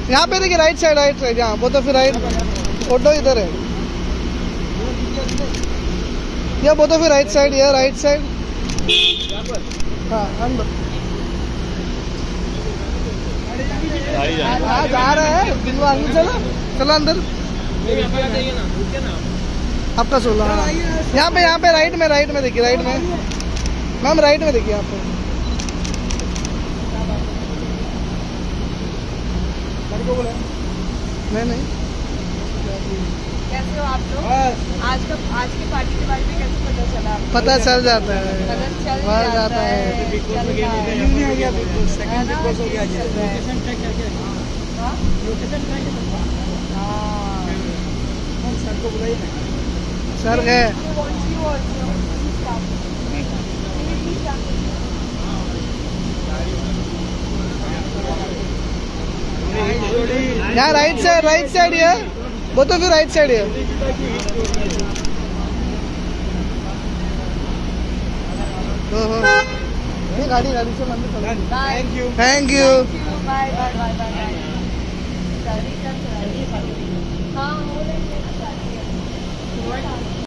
यहाँ पे देखिए राइट साइड यहाँ वो तो फिर राइट ऑटो इधर है या वो तो फिर राइट साइड या राइट साइड। हाँ अंदर हाँ जा रहा है अंदर चलो चलो अंदर आपका 16। हाँ यहाँ पे राइट में देखिए राइट में मैम राइट में देखिए यहाँ पे नहीं कैसे हो आप लोग? आज की पार्टी के बारे में कैसे पता चल जाता है सर गए यहाँ राइट साइड है वो तो फिर राइट साइड है। गाड़ी से मंदिर। Thank you bye.